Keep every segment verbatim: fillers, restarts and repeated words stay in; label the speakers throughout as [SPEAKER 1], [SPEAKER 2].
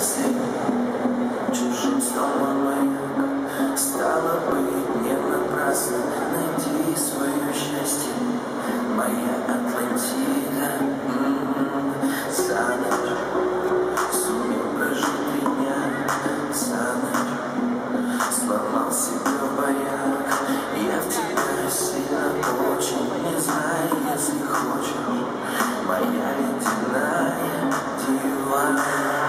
[SPEAKER 1] если чужим снова маяк, стало быть, не напрасно найти свое счастье. Моя Атлантида, м-м-м, за ночь сумел прожить три дня, за ночь сломал себя в боях. Я в тебя сильно очень, не знаю, если хочешь, моя ледяная дива.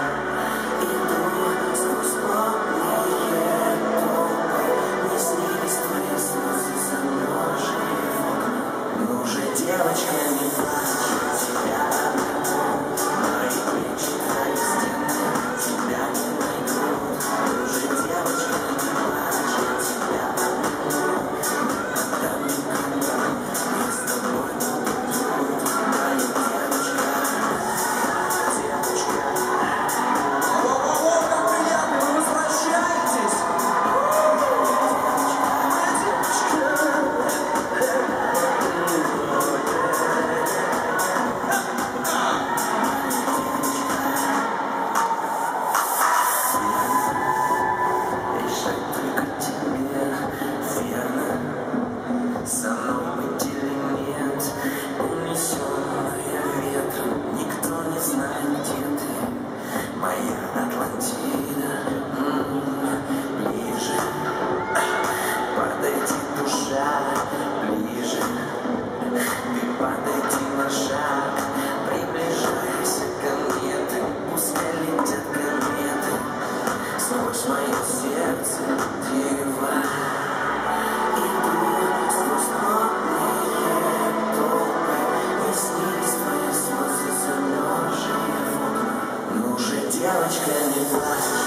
[SPEAKER 1] Иду сквозь плотные толпы, не снились твои слезы, замерзшие окна. Ну же, девочка, не плачь, тебя обойдут мои мечты стены, тебя не найдут. Ну же, девочка, не плачь, тебя обойдут, отдам никогда, я с тобой буду тут, моя девочка, девочка.
[SPEAKER 2] О, как приятно, вы возвращаетесь!
[SPEAKER 1] Решать только тебе, верно, со мной быть или нет. Унесенная ветром, никто не знает, где ты, моя Атлантида. М-м, ближе, подойди, душа, ближе, ты подойди на шаг, приближайся ко мне, ты пускай летят кометы сквозь мое сердце, дева. Иду сквозь плотные толпы, не снились твои слезы, замерзшие в окна. Ну же, девочка, не плачь.